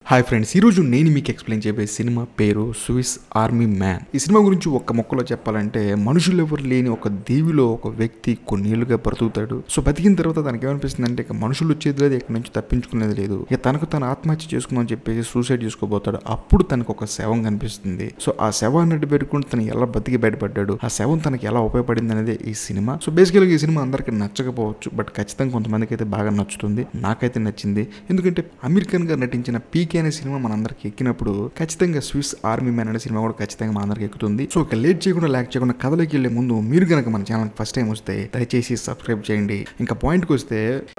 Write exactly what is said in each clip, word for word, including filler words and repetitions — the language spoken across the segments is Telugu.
హాయ్ ఫ్రెండ్స్, ఈరోజు నేను మీకు ఎక్స్ప్లెయిన్ చేయబోయే సినిమా పేరు స్విస్ ఆర్మీ మ్యాన్. ఈ సినిమా గురించి ఒక్క మొక్కలో చెప్పాలంటే, మనుషులు ఎవరు లేని ఒక దీవిలో ఒక వ్యక్తి కొన్నేళ్లుగా బ్రతుకుతాడు. సో బతికిన తర్వాత తనకి ఏమనిపిస్తుంది అంటే, ఇక మనుషులు వచ్చేది లేదు, ఇక్కడ నుంచి తప్పించుకునేది లేదు, ఇక తనకు తను ఆత్మహత్య చేసుకుందామని చెప్పేసి సూసైడ్ చేసుకోబోతాడు. అప్పుడు తనకు ఒక శవం కనిపిస్తుంది. సో ఆ శవాన్ని అడ్డు పెట్టుకుని తను ఎలా బతికి బయటపడ్డాడు, ఆ శవం తనకి ఎలా ఉపయోగపడింది అనేది ఈ సినిమా. సో బేసికల్గా ఈ సినిమా అందరికి నచ్చకపోవచ్చు, బట్ ఖచ్చితంగా కొంతమందికి అయితే బాగా నచ్చుతుంది. నాకైతే నచ్చింది, ఎందుకంటే అమెరికన్ గా నటించిన పీకే అనే సినిమా మనందరికి ఎక్కినప్పుడు ఖచ్చితంగా స్విస్ ఆర్మీ మ్యాన్ అనే సినిమా కూడా ఖచ్చితంగా మనందరికి ఎక్కుతుంది. సో ఒక లేట్ చేయకుండా లాక్ చేయకుండా కథలోకి వెళ్లే ముందు మీరు కనుక మన ఛానల్ ఫస్ట్ టైం వస్తే దయచేసి సబ్స్క్రైబ్ చేయండి. ఇంకా పాయింట్కి వస్తే,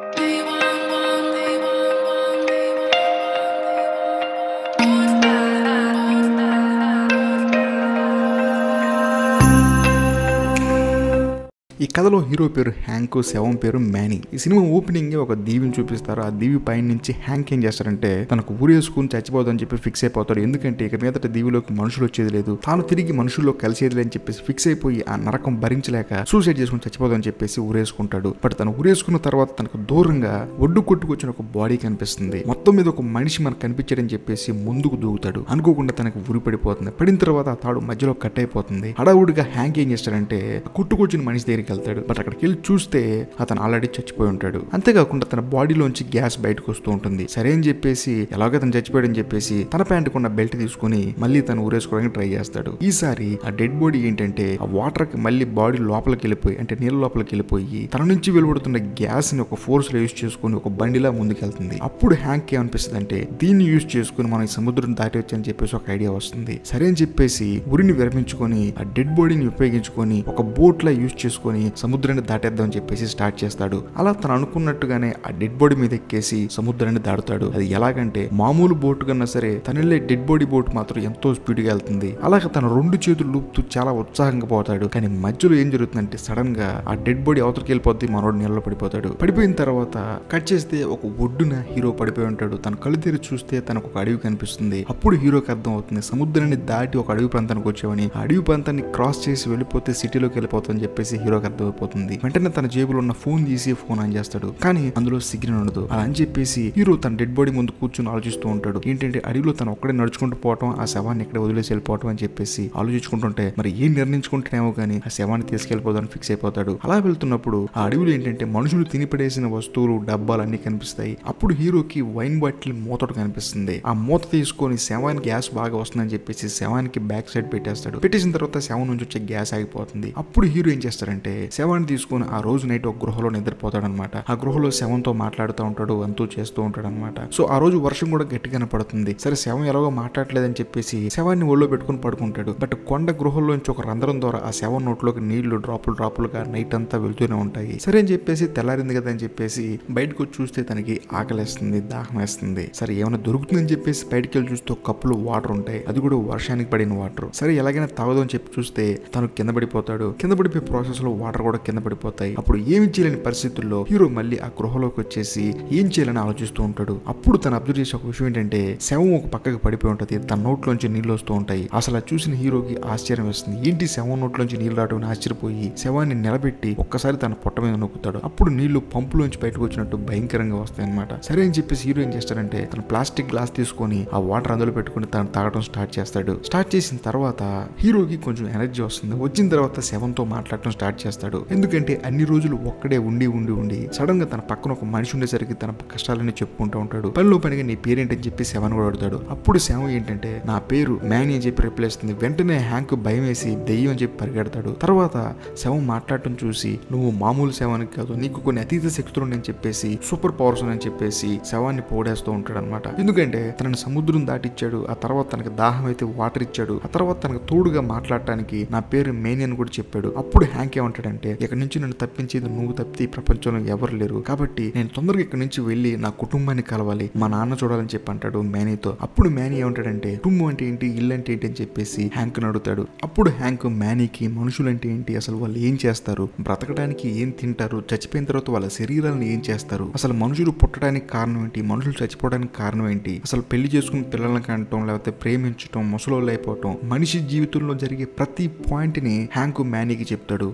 ఈ కథలో హీరో పేరు హ్యాంక్, శవం పేరు మ్యానీ. ఈ సినిమా ఓపెనింగ్ ఒక దీవిని చూపిస్తారు. ఆ దీవి పైన నుంచి హ్యాంక్ ఏం చేస్తారంటే, తనకు ఊరేసుకుని చచ్చిపోదని చెప్పి ఫిక్స్ అయిపోతాడు. ఎందుకంటే ఇక మీదట దీవిలోకి మనుషులు వచ్చేది లేదు, తాను తిరిగి మనుషుల్లో కలిసేది అని చెప్పేసి ఫిక్స్ అయిపోయి ఆ నరకం భరించలేక సూసైడ్ చేసుకుని చచ్చిపోదని చెప్పేసి ఊరేసుకుంటాడు. బట్ తను ఊరేసుకున్న తర్వాత తనకు దూరంగా ఒడ్డు కొట్టుకొచ్చిన ఒక బాడీ కనిపిస్తుంది. మొత్తం మీద ఒక మనిషి మనకు కనిపించాడని చెప్పేసి ముందుకు దూకుతాడు. అనుకోకుండా తనకు ఉరి పడిపోతుంది. పడిన తర్వాత ఆ తాడు మధ్యలో కట్ అయిపోతుంది. హడావుడిగా హ్యాంక్ ఏం చేస్తాడంటే, కొట్టుకొచ్చిన మనిషి దగ్గరికి వెళ్తాడు. బట్ అక్కడికి వెళ్ళి చూస్తే అతను ఆల్రెడీ చచ్చిపోయి ఉంటాడు. అంతేకాకుండా తన బాడీలోంచి గ్యాస్ బయటకు వస్తూ ఉంటుంది. సరే అని చెప్పేసి ఎలాగో తను చచ్చిపోయాడని చెప్పేసి తన ప్యాంట్ కొన్న బెల్ట్ తీసుకుని మళ్ళీ తను ఊరేసుకోవడానికి ట్రై చేస్తాడు. ఈసారి ఆ డెడ్ బాడీ ఏంటంటే, ఆ వాటర్ కి మళ్ళీ బాడీ లోపలికి వెళ్ళిపోయి, అంటే నీళ్ళ లోపలికి వెళ్ళిపోయి తన నుంచి వెలువడుతున్న గ్యాస్ ని ఒక ఫోర్స్ లో యూజ్ చేసుకుని ఒక బండిలా ముందుకెళ్తుంది. అప్పుడు హ్యాంక్ ఏమనిపిస్తుంది అంటే, దీన్ని యూజ్ చేసుకుని మనం ఈ సముద్రం దాటి వచ్చని చెప్పేసి ఒక ఐడియా వస్తుంది. సరే అని చెప్పేసి ఉరిని విరమించుకొని ఆ డెడ్ బాడీని ఉపయోగించుకొని ఒక బోట్ లా యూజ్ చేసుకుని సముద్రాన్ని దాటేద్దామని చెప్పేసి స్టార్ట్ చేస్తాడు. అలా తను అనుకున్నట్టుగానే ఆ డెడ్ బాడీ మీద ఎక్కేసి సముద్రాన్ని దాటుతాడు. అది ఎలాగంటే, మామూలు బోట్ కన్నా సరే తను వెళ్ళే డెడ్ బాడీ బోట్ మాత్రం ఎంతో స్పీడ్ గా వెళ్తుంది. అలాగే తన రెండు చేతులు లూపుతూ చాలా ఉత్సాహంగా పోతాడు. కానీ మధ్యలో ఏం జరుగుతుందంటే, సడన్ గా ఆ డెడ్ బాడీ అవతలకి వెళ్ళిపోద్ది, మనోడు నీళ్ళలో పడిపోతాడు. పడిపోయిన తర్వాత కట్ చేస్తే ఒక ఒడ్డున హీరో పడిపోయి ఉంటాడు. తన కళ్ళు తెరిచి చూస్తే తనకు ఒక అడవి కనిపిస్తుంది. అప్పుడు హీరోకి అర్థం అవుతుంది, సముద్రాన్ని దాటి ఒక అడవి ప్రాంతానికి వచ్చామని. ఆ అడవి ప్రాంతాన్ని క్రాస్ చేసి వెళ్ళిపోతే సిటీలోకి వెళ్ళిపోతామని చెప్పేసి హీరోకి అర్థమైపోతుంది. వెంటనే తన జేబులో ఉన్న ఫోన్ తీసి ఫోన్ ఆన్ చేస్తాడు. కానీ అందులో సిగ్నల్ ఉండదు. అలా అని చెప్పేసి హీరో తన డెడ్ బాడీ ముందు కూర్చొని ఆలోచిస్తూ ఉంటాడు. ఏంటంటే, అడవిలో తను ఒక్కడే నడుచుకుంటూ పోవటం, ఆ శవాన్ని ఎక్కడ వదిలేసి వెళ్ళిపోవటం అని చెప్పేసి ఆలోచించుకుంటుంటే, మరి ఏం నిర్ణయించుకుంటేనేమో కానీ ఆ శవాన్ని తీసుకెళ్లిపోదాన్ని ఫిక్స్ అయిపోతాడు. అలా వెళ్తున్నప్పుడు ఆ అడవిలో ఏంటంటే, మనుషులు తినిపడేసిన వస్తువులు, డబ్బాలు అన్ని కనిపిస్తాయి. అప్పుడు హీరోకి వైన్ బాటిల్ మూతడు కనిపిస్తుంది. ఆ మూత తీసుకొని శవానికి గ్యాస్ బాగా వస్తుందని చెప్పేసి శవానికి బ్యాక్ సైడ్ పెట్టేస్తాడు. పెట్టేసిన తర్వాత శవం నుంచి వచ్చే గ్యాస్ ఆగిపోతుంది. అప్పుడు హీరో ఏం చేస్తారంటే, శవాన్ని తీసుకుని ఆ రోజు నైట్ ఒక గృహలో నిద్రపోతాడు అనమాట. ఆ గృహలో శవంతో మాట్లాడుతూ ఉంటాడు, అంతూ చేస్తూ ఉంటాడు అనమాట. సో ఆ రోజు వర్షం కూడా గట్టిగానే పడుతుంది. సరే శవం ఎలాగో మాట్లాడలేదని చెప్పేసి శవాన్ని ఒళ్ళో పెట్టుకుని పడుకుంటాడు. బట్ కొండ గృహంలోంచి ఒక రంధ్రం ద్వారా ఆ శవం నోట్లోకి నీళ్లు డ్రాపులు డ్రాపులుగా నైట్ అంతా వెళ్తూనే ఉంటాయి. సరే అని చెప్పేసి తెల్లారింది కదా అని చెప్పేసి బయటకు వచ్చి చూస్తే తనకి ఆకలేస్తుంది, దాహం వేస్తుంది. సరే ఏమైనా దొరుకుతుందని చెప్పేసి బయటకు వెళ్ళి చూస్తే ఒక కప్పులో వాటర్ ఉంటాయి. అది కూడా వర్షానికి పడిన వాటర్. సరే ఎలాగైనా తాగదని చెప్పి చూస్తే తను కింద పడిపోతాడు. కింద పడిపోయే ప్రాసెస్ లో వాటర్ కూడా కింద పడిపోతాయి. అప్పుడు ఏమి చేయలేని పరిస్థితుల్లో హీరో మళ్ళీ ఆ గృహలోకి వచ్చేసి ఏం చేయాలని ఆలోచిస్తూ ఉంటాడు. అప్పుడు తను అబ్జర్వ్ చేసే ఒక విషయం ఏంటంటే, శవం ఒక పక్కకి పడిపోయి ఉంటది. తన నోట్లోంచి నీళ్ళు వస్తూ ఉంటాయి. అసలు చూసిన హీరోకి ఆశ్చర్యం వేస్తుంది. ఏంటి శవం నోట్లోంచి నీళ్ళు రావడం ఆశ్చర్యపోయి శవాన్ని నిలబెట్టి ఒక్కసారి తన పొట్ట మీద నొక్కుతాడు. అప్పుడు నీళ్లు పంపులోంచి బయటకు వచ్చినట్టు భయంకరంగా వస్తాయి అనమాట. సరే అని చెప్పేసి హీరో ఏం చేస్తాడంటే, తన ప్లాస్టిక్ గ్లాస్ తీసుకొని ఆ వాటర్ అందులో పెట్టుకుని తను తాగడం స్టార్ట్ చేస్తాడు. స్టార్ట్ చేసిన తర్వాత హీరోకి కొంచెం ఎనర్జీ వస్తుంది. వచ్చిన తర్వాత శవంతో మాట్లాడటం స్టార్ట్ చేస్తాడు. ఎందుకంటే అన్ని రోజులు ఒక్కడే ఉండి ఉండి ఉండి సడన్ గా తన పక్కన ఒక మనిషి ఉండేసరికి తన కష్టాలని చెప్పుకుంటూ ఉంటాడు. పనిలో పనిగా నీ పేరేంటని చెప్పి శవం కూడా అడుగుతాడు. అప్పుడు శవం ఏంటంటే, నా పేరు మ్యానీ అని చెప్పి రిప్లై ఇస్తుంది. వెంటనే హ్యాంక్ భయం వేసి దెయ్యం అని చెప్పి పరిగెడతాడు. తర్వాత శవం మాట్లాడటం చూసి, నువ్వు మామూలు శవానికి కాదు, నీకు కొన్ని అతీత శక్తులు ఉన్నాయని చెప్పేసి, సూపర్ పవర్స్ అని చెప్పేసి శవాన్ని పోడేస్తూ ఉంటాడు అనమాట. ఎందుకంటే తనని సముద్రం దాటిచ్చాడు. ఆ తర్వాత తనకి దాహం అయితే వాటర్ ఇచ్చాడు. ఆ తర్వాత తనకు తోడుగా మాట్లాడటానికి నా పేరు మేనీ అని కూడా చెప్పాడు. అప్పుడు హ్యాంక్ ఏమంటాడంటే, ఇక్కడ నుంచి నన్ను తప్పించేది నువ్వు తప్పితే ఈ ప్రపంచంలో ఎవరు లేరు, కాబట్టి నేను తొందరగా ఇక్కడ నుంచి వెళ్ళి నా కుటుంబాన్ని కలవాలి, మా నాన్న చూడాలని చెప్పి అంటాడు మ్యానీతో. అప్పుడు మ్యానీ ఏమంటాడంటే, కుటుంబం అంటే ఏంటి, ఇల్లు అంటే ఏంటి అని చెప్పేసి హ్యాంక్ అడుగుతాడు. అప్పుడు హ్యాంక్ మ్యానీకి మనుషులు అంటే ఏంటి, అసలు వాళ్ళు ఏం చేస్తారు, బ్రతకడానికి ఏం తింటారు, చచ్చిపోయిన తర్వాత వాళ్ళ శరీరాలను ఏం చేస్తారు, అసలు మనుషులు పుట్టడానికి కారణం ఏంటి, మనుషులు చచ్చిపోవడానికి కారణం ఏంటి, అసలు పెళ్లి చేసుకుని పిల్లల్ని కంటం, లేకపోతే ప్రేమించడం, ముసలోళ్ళు అయిపోవటం, మనిషి జీవితంలో జరిగే ప్రతి పాయింట్ ని హ్యాంక్ మ్యానీకి చెప్తాడు. అంతేకాకుండా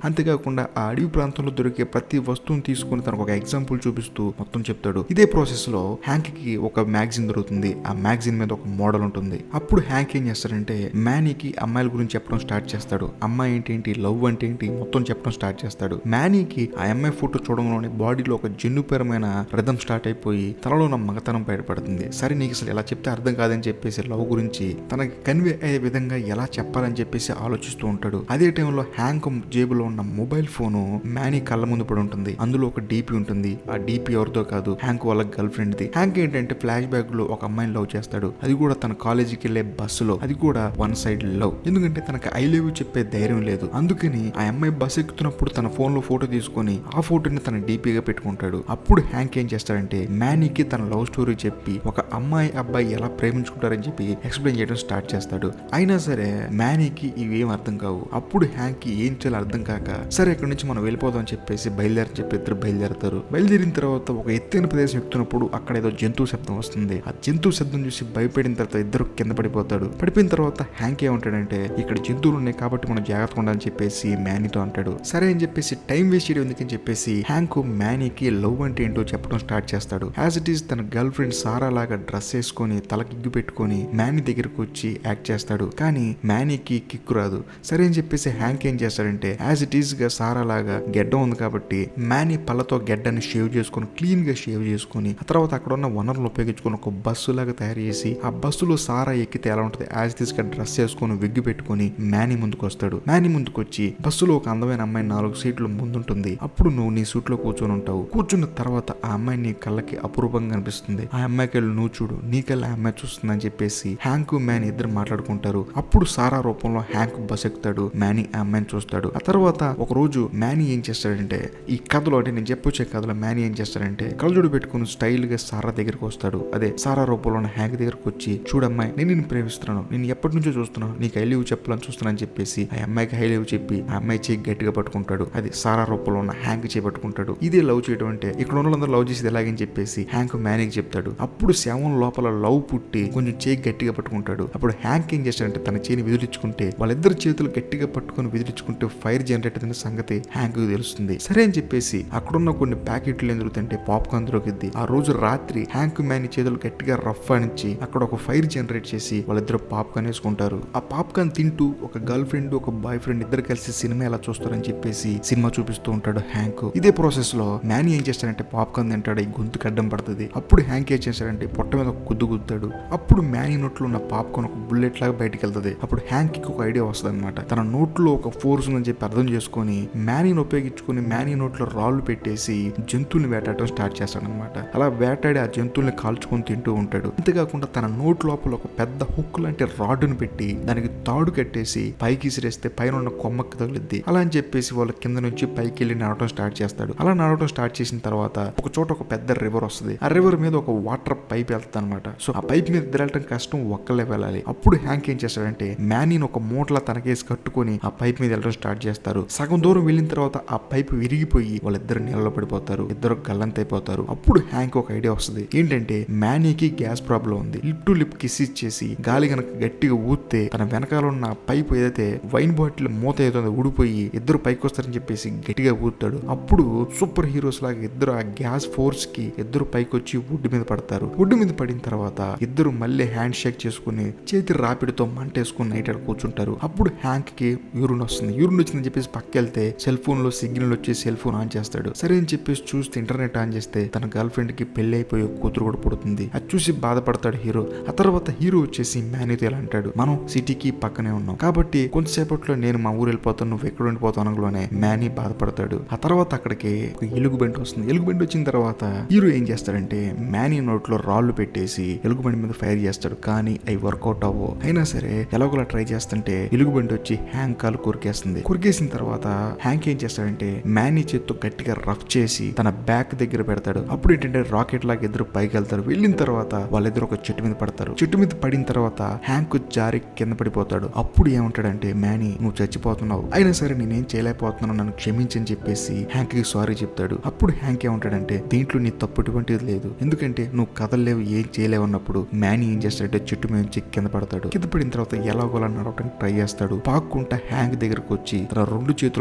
అంతేకాకుండా ఆ అడవి ప్రాంతంలో దొరికే ప్రతి వస్తువుని తీసుకుని తనకు ఒక ఎగ్జాంపుల్ చూపిస్తూ మొత్తం చెప్తాడు. ఇదే ప్రాసెస్ లో హ్యాంక్ కి ఒక మ్యాగజైన్ దొరుకుతుంది. ఆ మ్యాగజైన్ మీద ఒక మోడల్ ఉంటుంది. అప్పుడు హ్యాంక్ ఏం చేస్తాడంటే మ్యానీకి అమ్మాయిల గురించి చెప్పడం స్టార్ట్ చేస్తాడు. అమ్మాయి ఏంటి ఏంటి లవ్ అంటే ఏంటి మొత్తం చెప్పడం స్టార్ట్ చేస్తాడు. మ్యానీకి ఆ అమ్మాయి ఫోటో చూడంలోనే బాడీలో ఒక జన్యుపరమైన రిథం స్టార్ట్ అయిపోయి తనలో ఉన్న మగతనం బయటపడుతుంది. సరే నీకు అసలు ఎలా చెప్తే అర్థం కాదని చెప్పేసి లవ్ గురించి తనకి కన్వే అయ్యే విధంగా ఎలా చెప్పాలని చెప్పేసి ఆలోచిస్తూ ఉంటాడు. అదే టైంలో హ్యాంక్ జేబులో ఉన్న మొబైల్ ఫోను మ్యానీ కళ్ళ ముందు పడి ఉంటుంది. అందులో ఒక డీపీ ఉంటుంది. ఆ డీపీ ఎవరితో కాదు, హ్యాంక్ వాళ్ళ గర్ల్ ఫ్రెండ్ ది. హ్యాంక్ ఏంటంటే ఫ్లాష్ బ్యాక్ లో ఒక అమ్మాయిని లవ్ చేస్తాడు. అది కూడా తన కాలేజీకి వెళ్లే బస్సులో. అది కూడా వన్ సైడ్ లవ్. ఎందుకంటే తనకు ఐ లవ్ యూ చెప్పే ధైర్యం లేదు. అందుకని ఆ అమ్మాయి బస్సు ఎక్కుతున్నప్పుడు తన ఫోన్ లో ఫోటో తీసుకొని ఆ ఫోటోని తన డీపీగా పెట్టుకుంటాడు. అప్పుడు హ్యాంక్ ఏం చేస్తాడంటే మ్యానీకి తన లవ్ స్టోరీ చెప్పి ఒక అమ్మాయి అబ్బాయి ఎలా ప్రేమించుకుంటారని చెప్పి ఎక్స్ప్లెయిన్ చేయడం స్టార్ట్ చేస్తాడు. అయినా సరే మ్యానీకి ఇవేం అర్థం కావు. అప్పుడు హ్యాంక్ కి ఏం చేయాలో అర్థం కాక సరే ఇక్కడి నుంచి మనం వెళ్ళిపోదాం అని చెప్పేసి బయలుదేరి చెప్పి ఇద్దరు బయలుదేరతారు. బయలుదేరిన తర్వాత ఒక ఎత్తైన ప్రదేశం ఎక్కుతున్నప్పుడు అక్కడ ఏదో జంతువు శబ్దం వస్తుంది. ఆ జంతువు శబ్దం చూసి భయపడిన తర్వాత ఇద్దరు కింద పడిపోతాడు. పడిపోయిన తర్వాత హ్యాంక్ ఏమంటాడంటే ఇక్కడ జంతువులు ఉన్నాయి కాబట్టి మనం జాగ్రత్తగా ఉండాలని చెప్పేసి మ్యానీతో అంటాడు. సరే అని చెప్పేసి టైం వేస్ట్ చేయడం ఎందుకని చెప్పేసి హ్యాంక్ మ్యానీకి లవ్ అంటే ఏంటో చెప్పడం స్టార్ట్ చేస్తాడు. యాజ్ ఇట్ ఈస్ తన గర్ల్ ఫ్రెండ్ సారా లాగా డ్రెస్ వేసుకొని తలకిగ్గు పెట్టుకొని మ్యానీ దగ్గరకు వచ్చి యాక్ట్ చేస్తాడు. కానీ మ్యానీకి కిక్కు రాదు. సరే అని చెప్పేసి హ్యాంక్ ఏం చేస్తాడంటే యాజ్ ఇట్ ఈస్ గా సారా లాగా గెడ్డ ఉంది కాబట్టి మ్యానీ పళ్ళతో గెడ్డని షేవ్ చేసుకొని క్లీన్ గా షేవ్ చేసుకొని ఆ తర్వాత అక్కడ ఉన్న వనరులు ఉపయోగించుకొని ఒక బస్సు లాగా తయారు చేసి ఆ బస్సులో సారా ఎక్కితే ఎలా ఉంటుంది యాజ్ ఇట్ ఈస్ గా డ్రెస్ వేసుకొని విగ్గు పెట్టుకొని మ్యానీ ముందుకు వస్తాడు. మ్యానీ ముందుకు వచ్చి బస్సులో ఒక అందమైన అమ్మాయి నాలుగు సీట్లు ముందుంటుంది. అప్పుడు నువ్వు నీ సీట్ లో కూర్చొని ఉంటావు. కూర్చున్న తర్వాత ఆ అమ్మాయి నీ కళ్ళకి అపురూపంగా కనిపిస్తుంది. ఆ అమ్మాయికి వెళ్ళి నువ్వు చూడు, నీ కళ్ళ ఆ అమ్మాయి చూస్తుందని చెప్పేసి హ్యాంక్ మ్యానీ ఇద్దరు మాట్లాడుకుంటారు. అప్పుడు సారా రూపంలో హ్యాంక్ బస్ ఎక్కుతాడు. మ్యానీ ఆ అమ్మాయిని చూస్తాడు. ఆ తర్వాత ఒక రోజు మ్యానీ ఏం చేస్తాడంటే ఈ కథలో అంటే నేను చెప్పొచ్చే కథలో మ్యానీ ఏం చేస్తాడంటే కళ్ళజోడు పెట్టుకుని స్టైల్ గా సారా దగ్గరికి వస్తాడు. అదే సారా రూపంలో ఉన్న హ్యాంక్ దగ్గరకు వచ్చి చూడమ్మాయి నేను నిన్ను ప్రేమిస్తున్నాను, నేను ఎప్పటి నుంచో చూస్తున్నాను, నీకు ఐ లవ్ చెప్పాలని చూస్తున్నాను అని చెప్పేసి ఆ అమ్మాయికి ఐ లవ్ చెప్పి ఆ అమ్మాయి చేయి గట్టిగా పట్టుకుంటాడు. అది సారా రూపంలో ఉన్న హ్యాంక్ చేయి పట్టుకుంటాడు. ఇదే లవ్ చేయడం అంటే ఇక్కడ ఉన్న వాళ్ళందరూ లవ్ చేసేది ఎలాగని చెప్పేసి హ్యాంక్ మ్యానీకి చెప్తాడు. అప్పుడు శవం లోపల లవ్ పుట్టి కొంచెం చేయి గట్టిగా పట్టుకుంటాడు. అప్పుడు హ్యాంక్ ఏం చేస్తాడంటే తన చేయిని విదిలించుకుంటే వాళ్ళిద్దరు చేతులు గట్టిగా పట్టుకుని విదిలించుకుంటే ఫైర్ జనరేట్ అయిన సంగతి హ్యాంక్ కి తెలుస్తుంది. సరే అని చెప్పేసి అక్కడున్న కొన్ని ప్యాకెట్లు ఏం దొరుకుతాయంటే పాప్కార్న్ దొరికింది. ఆ రోజు రాత్రి హ్యాంక్ మ్యానీ చేతులు గట్టిగా రఫ్ అనిచ్చి అక్కడ ఒక ఫైర్ జనరేట్ చేసి వాళ్ళిద్దరు పాప్కార్న్ వేసుకుంటారు. ఆ పాప్కార్న్ తింటూ ఒక గర్ల్ ఫ్రెండ్ ఒక బాయ్ ఫ్రెండ్ ఇద్దరు కలిసి సినిమా ఎలా చూస్తారని చెప్పేసి సినిమా చూపిస్తూ ఉంటాడు హ్యాంక్. ఇదే ప్రాసెస్ లో మ్యానీ ఏం చేస్తాడంటే పాప్కార్న్ తింటాడు. ఈ గొంతుకు అడ్డం పడుతుంది. అప్పుడు హ్యాంక్ ఏం చేస్తాడంటే పొట్ట మీద ఒక గుద్దు గుద్దాడు. అప్పుడు మ్యానీ నోట్లో ఉన్న పాప్కార్న్ ఒక బుల్లెట్ లాగా బయటకు వెళ్తుంది. అప్పుడు హ్యాంక్ కి ఒక ఐడియా వస్తుంది అనమాట. తన నోట్లో ఒక ఫోర్స్ ఉందని చెప్పి అర్థం చేసుకుని మ్యానీని ఉపయోగించుకుని మ్యానీ నోట్లో రాళ్ళు పెట్టేసి జంతువుని వేటాడటం స్టార్ట్ చేస్తాడు అనమాట. అలా వేటాడి ఆ జంతువుల్ని కాల్చుకొని తింటూ ఉంటాడు. అంతేకాకుండా తన నోట్ లోపల ఒక పెద్ద హుక్ లాంటి రాడ్డును పెట్టి దానికి తాడు కట్టేసి పైకి ఇసిరేస్తే పైన ఉన్న కొమ్మకి తగిలిద్ది. అలా అని చెప్పేసి వాళ్ళు కింద నుంచి పైకి వెళ్ళి నడవడం స్టార్ట్ చేస్తాడు. అలా నడవడం స్టార్ట్ చేసిన తర్వాత ఒక చోట ఒక పెద్ద రివర్ వస్తుంది. ఆ రివర్ మీద ఒక వాటర్ పైప్ వెళ్తుంది అనమాట. సో ఆ పైప్ మీద వెళ్ళటం కష్టం, ఒక్కలే వెళ్ళాలి. అప్పుడు హ్యాంక్ ఏం చేస్తాడంటే మ్యానీని ఒక మూటలా తనకేసి కట్టుకొని ఆ పైప్ మీద వెళ్ళడం స్టార్ట్ చేస్తారు. సగం దూరం వెళ్ళిన తర్వాత ఆ పైప్ విరిగిపోయి వాళ్ళిద్దరు నీళ్ళలో పడిపోతారు. ఇద్దరు గల్లంతైపోతారు. అప్పుడు హ్యాంక్ ఒక ఐడియా వస్తుంది. ఏంటంటే మ్యానీకి గ్యాస్ ప్రాబ్లం ఉంది. లిప్ టు లిప్ కిస్ ఇచ్చేసి గాలి గనక గట్టిగా ఊస్తే తన వెనకాల ఉన్న పైప్ ఏదైతే వైన్ బాటిల్ మూత ఏదో ఊడిపోయి ఇద్దరు పైకి వస్తారని చెప్పేసి గట్టిగా ఊతాడు. అప్పుడు సూపర్ హీరోస్ లాగా ఇద్దరు ఆ గ్యాస్ ఫోర్స్ కి ఇద్దరు పైకి వచ్చి వుడ్ మీద పడతారు. వుడ్ మీద పడిన తర్వాత ఇద్దరు మళ్ళీ హ్యాండ్ షేక్ చేసుకుని చేతి రాపిడితో మంటేసుకుని నైట్ ఆడ కూర్చుంటారు. అప్పుడు హ్యాంక్ కి యూరిన్ వస్తుంది. యూరిన్ వచ్చిందని చెప్పేసి పక్కెళ్తే సెల్ ఫోన్ లో సిగ్నల్ వచ్చి సెల్ ఫోన్ ఆన్ చేస్తాడు. సరే అని చెప్పేసి చూస్తే ఇంటర్నెట్ ఆన్ చేస్తే తన గర్ల్ ఫ్రెండ్ కి పెళ్లి అయిపోయి కూతురు కూడా పుడుతుంది. అది చూసి బాధపడతాడు హీరో. ఆ తర్వాత హీరో వచ్చేసి మ్యానీతో ఇలా అంటాడు, మనం సిటీకి పక్కనే ఉన్నాం కాబట్టి కొంతసేపట్లో నేను మా ఊరు వెళ్ళిపోతాను, నువ్వు ఎక్కడ ఉండిపోతావు అనగానే మ్యానీ బాధపడతాడు. ఆ తర్వాత అక్కడికి ఒక ఎలుగుబంటి వస్తుంది. ఎలుగుబంటి వచ్చిన తర్వాత హీరో ఏం చేస్తాడంటే మ్యానీ నోట్లో రాళ్లు పెట్టేసి ఎలుగుబంటి మీద ఫైర్ చేస్తాడు. కానీ అవి వర్కౌట్ అవ్వవు. అయినా సరే ఎలాగోలా ట్రై చేస్తుంటే ఎలుగుబంటి వచ్చి హ్యాంక్ కాలు కొరికేస్తుంది. కొరికేసిన తర్వాత హ్యాంక్ ఏం చేస్తాడంటే మ్యానీ చేత్తో గట్టిగా రఫ్ చేసి తన బ్యాక్ దగ్గర పెడతాడు. అప్పుడు ఏంటంటే రాకెట్ లాగా ఇద్దరు పైకి వెళ్తారు. వెళ్ళిన తర్వాత వాళ్ళిద్దరు ఒక చెట్టు మీద పడతారు. చెట్టు మీద పడిన తర్వాత హ్యాంక్ జారి కింద పడిపోతాడు. అప్పుడు ఏమంటాడంటే మ్యానీ నువ్వు చచ్చిపోతున్నావు, అయినా సరే నేనేం చేయలేకపోతున్నాను, నన్ను క్షమించని చెప్పేసి హ్యాంక్ కి సారీ చెప్తాడు. అప్పుడు హ్యాంక్ ఏమంటాడంటే దీంట్లో నీ తప్పు ఎటువంటిది లేదు, ఎందుకంటే నువ్వు కదలలేవు ఏం చేయలేవు అన్నప్పుడు మ్యానీ ఏం చేస్తాడంటే చెట్టు మీద నుంచి కింద పడతాడు. కింద పడిన తర్వాత ఎలాగోలా నడవడానికి ట్రై చేస్తాడు. పాక్కుంటా హ్యాంక్ దగ్గరకు వచ్చి తన రెండు చేతులు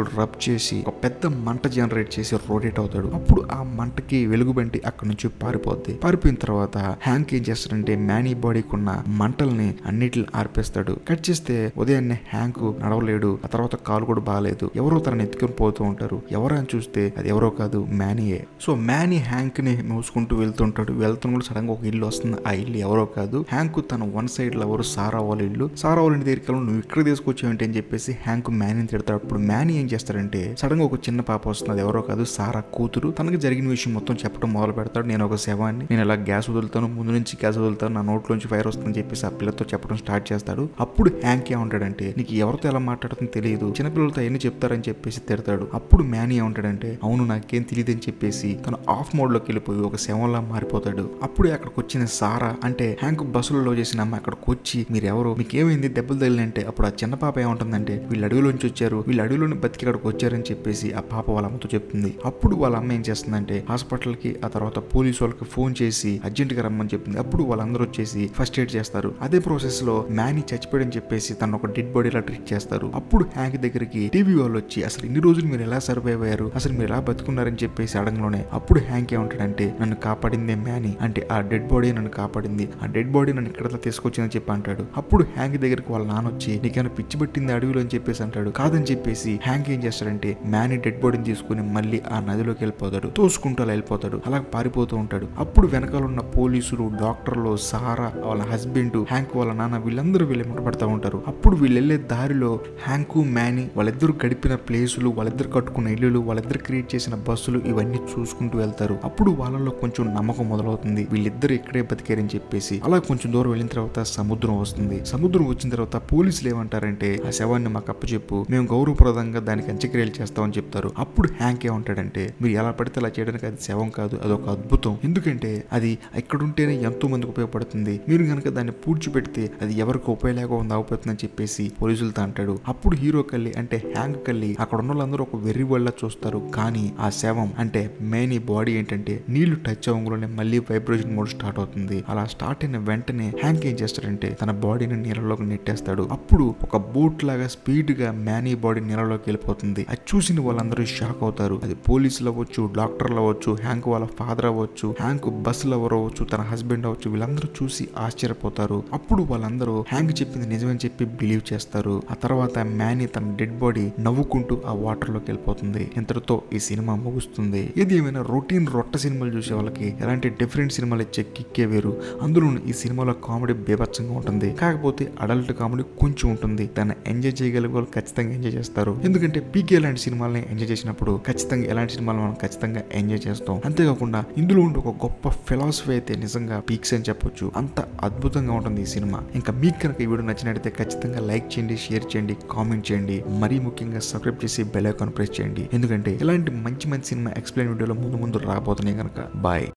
చేతులు రబ్ చేసి ఒక పెద్ద మంట జనరేట్ చేసి రొటేట్ అవుతాడు. అప్పుడు ఆ మంటకి వెలుగుబంటి అక్కడి నుంచి పారిపోద్ది. పారిపోయిన తర్వాత హ్యాంక్ ఏం చేస్తాడంటే మ్యానీ బాడీకి ఉన్న మంటల్ని అన్నిటిని ఆర్పేస్తాడు. కట్ చేస్తే ఉదయాన్నే హ్యాంక్ నడవలేడు. ఆ తర్వాత కాలు కూడా బాగాలేదు. ఎవరో తనని ఎత్తుకొని పోతూ ఉంటారు. ఎవరో అని చూస్తే అది ఎవరో కాదు, మ్యానీయే. సో మ్యానీ హ్యాంక్ ని మోసుకుంటూ వెళ్తుంటాడు. వెళ్తున్నప్పుడు సడన్ గా ఒక ఇల్లు వస్తుంది. ఆ ఇల్లు ఎవరో కాదు, హ్యాంక్ తన వన్ సైడ్ లో ఎవరు సారా వాళ్ళ ఇల్లు. సారా వాళ్ళ ఇంటి దగ్గరికి నువ్వు ఇక్కడ తీసుకొచ్చావంటే అని చెప్పేసి హ్యాంక్ మ్యానీని తిడతాడు. అప్పుడు మ్యానీ ఏం చేస్తాడంటే సడన్ గా ఒక చిన్న పాప వస్తుంది. అది ఎవరో కాదు, సారా కూతురు. తనకు జరిగిన విషయం మొత్తం చెప్పడం మొదలు పెడతాడు. నేను ఒక శవాన్ని, నేను ఇలా గ్యాస్ వదులుతాను, ముందు నుంచి గ్యాస్ వదులుతాను, నా నోట్లోంచి ఫైర్ వస్తుందని చెప్పేసి ఆ పిల్లతో చెప్పడం స్టార్ట్ చేస్తాడు. అప్పుడు హ్యాంక్ ఏమంటాడంటే నీకు ఎవరితో ఎలా మాట్లాడుతుందో తెలియదు, చిన్నపిల్లలతో ఎన్ని చెప్తారని చెప్పేసి తిడతాడు. అప్పుడు మ్యానీ ఏమంటాడంటే అవును నాకేం తెలియదు అని చెప్పేసి తను ఆఫ్ మోడ్ లోకి వెళ్ళిపోయి ఒక శవంలా మారిపోతాడు. అప్పుడు అక్కడికి వచ్చిన సారా అంటే హ్యాంక్ బస్సులలో చేసిన అమ్మ అక్కడికి వచ్చి మీరు ఎవరు, మీకు ఏమైంది, దెబ్బలు తగిలినంటే అప్పుడు ఆ చిన్న పాప ఏమంటుందంటే వీళ్ళు అడవిలోంచి వచ్చారు, వీళ్ళు అడవిలోని బతికి అక్కడికి వచ్చారని చెప్పేసి ఆ పాప వాళ్ళ అమ్మతో చెప్తుంది. అప్పుడు వాళ్ళ అమ్మ ఏం చేస్తుందంటే హాస్పిటల్ కి ఆ తర్వాత పోలీసు వాళ్ళకి ఫోన్ చేసి అర్జెంట్ గా రమ్మని చెప్తుంది. అప్పుడు వాళ్ళందరూ వచ్చేసి ఫస్ట్ ఎయిడ్ చేస్తారు. అదే ప్రాసెస్ లో మ్యానీ చచ్చిపోయాడని చెప్పేసి తను ఒక డెడ్ బాడీ లా ట్రీట్ చేస్తారు. అప్పుడు హ్యాంక్ దగ్గరికి టీవీ వాళ్ళు వచ్చి అసలు ఇన్ని రోజులు మీరు ఎలా సర్వైవ్ అయ్యారు, అసలు మీరు ఎలా బతుకున్నారని చెప్పేసి అడగలోనే అప్పుడు హ్యాంక్ ఏమంటాడంటే నన్ను కాపాడిందే మ్యానీ, అంటే ఆ డెడ్ బాడీ నన్ను కాపాడింది, ఆ డెడ్ బాడీ నన్ను ఇక్కడ తీసుకొచ్చిందని చెప్పి అంటాడు. అప్పుడు హ్యాంక్ దగ్గరికి వాళ్ళ నాన్న వచ్చి నీకేమైనా పిచ్చి పట్టింది అడవిలో అని చెప్పేసి అంటాడు. కాదని చెప్పేసి హ్యాంక్ ఏం చేస్తాడంటే మ్యానీ డెడ్ బాడీని తీసుకుని మళ్ళీ ఆ నదిలోకి వెళ్ళిపోతాడు. తోసుకుంటూ అలా వెళ్ళిపోతాడు. అలా పారిపోతూ ఉంటాడు. అప్పుడు వెనకాల ఉన్న పోలీసులు, డాక్టర్లు, సారా వాళ్ళ హస్బెండ్, హ్యాంక్ వాళ్ళ నాన్న వీళ్ళందరూ వీళ్ళు ముట్టపడతా ఉంటారు. అప్పుడు వీళ్ళు వెళ్ళే దారిలో హ్యాంక్ మ్యానీ వాళ్ళిద్దరు గడిపిన ప్లేసులు, వాళ్ళిద్దరు కట్టుకున్న ఇల్లులు, వాళ్ళిద్దరు క్రియేట్ చేసిన బస్సులు ఇవన్నీ చూసుకుంటూ వెళ్తారు. అప్పుడు వాళ్ళలో కొంచెం నమ్మకం మొదలవుతుంది, వీళ్ళిద్దరు ఇక్కడే బతికారని చెప్పేసి. అలా కొంచెం దూరం వెళ్ళిన తర్వాత సముద్రం వస్తుంది. సముద్రం వచ్చిన తర్వాత పోలీసులు ఏమంటారంటే ఆ శవాన్ని మాకు అప్పచెప్పు, మేము గౌరవప్రదంగా దానికి అంత్యక్రియలు చేస్తామని చెప్తారు. అప్పుడు హ్యాంక్ ఏమంటాడంటే మీరు ఎలా పడితే అలా చేయడానికి అది శవం కాదు, అదొక అద్భుతం, ఎందుకంటే అది ఇక్కడుంటేనే ఎంతో మందికి ఉపయోగపడుతుంది, మీరు కనుక దాన్ని పూడ్చిపెడితే అది ఎవరికి ఉపయోగంగా అవుతుందని చెప్పేసి పోలీసులతో అంటాడు. అప్పుడు హీరో కల్లి అంటే హ్యాంక్ కల్లి అక్కడ ఉన్న వాళ్ళందరూ ఒక వెర్రి వాళ్ళ చూస్తారు. కానీ ఆ శవం అంటే మ్యానీ బాడీ ఏంటంటే నీళ్లు టచ్ అవ్వగానే మళ్ళీ వైబ్రేషన్ మోడ్ స్టార్ట్ అవుతుంది. అలా స్టార్ట్ అయిన వెంటనే హ్యాంక్ ఏం చేస్తాడంటే తన బాడీని నీళ్ళలోకి నెట్టేస్తాడు. అప్పుడు ఒక బోట్ లాగా స్పీడ్ గా మ్యానీ బాడీ నీళ్ళలోకి వెళ్ళిపోతుంది. అది చూసిన వాళ్ళందరూ షాక్ అవుతారు. అది పోలీసులు అవ్వచ్చు, డాక్టర్లు అవ్వచ్చు, హ్యాంక్ వాళ్ళ ఫాదర్ అవ్వచ్చు, హ్యాంక్ బస్సులు ఎవరు అవ్వచ్చు, తన హస్బెండ్ అవ్వచ్చు, వీళ్ళందరూ చూసి ఆశ్చర్యపోతారు. అప్పుడు వాళ్ళందరూ హ్యాంక్ చెప్పింది నిజమని చెప్పి బిలీవ్ చేస్తారు. ఆ తర్వాత మ్యానీ తన డెడ్ బాడీ నవ్వుకుంటూ ఆ వాటర్ లోకి వెళ్ళిపోతుంది. ఇంతటితో ఈ సినిమా ముగుస్తుంది. ఇది ఏమైనా రొటీన్ రొట్ట సినిమాలు చూసే వాళ్ళకి ఎలాంటి డిఫరెంట్ సినిమాలు ఇచ్చే కిక్కే వేరు. అందులో ఈ సినిమాలో కామెడీ బేభత్సంగా ఉంటుంది. కాకపోతే అడల్ట్ కామెడీ కొంచెం ఉంటుంది. దాన్ని ఎంజాయ్ చేయగలిగే వాళ్ళు ఖచ్చితంగా ఎంజాయ్ చేస్తారు. ఎందుకంటే పీకే లాంటి సినిమాలని ఎంజాయ్ చేసినప్పుడు ఖచ్చితంగా ఎలాంటి సినిమాలు మనం ఖచ్చితంగా ఎంజాయ్ చేస్తాం. అంతేకాకుండా ఇందులో ఉండే ఒక గొప్ప ఫిలాసఫీ అయితే నిజంగా పీక్స్ అని చెప్పొచ్చు. అంత అద్భుతంగా ఉంటుంది ఈ సినిమా. ఇంకా మీకు కనుక ఈ వీడియో నచ్చినట్లయితే ఖచ్చితంగా లైక్ చేయండి, షేర్ చేయండి, కామెంట్ చేయండి, మరీ ముఖ్యంగా సబ్స్క్రైబ్ చేసి బెల్ ఐకాన్ ప్రెస్ చేయండి. ఎందుకంటే ఇలాంటి మంచి మంచి సినిమా ఎక్స్ప్లెయిన్ వీడియోలో ముందు ముందు రాబోతున్నాయి కనుక. బాయ్.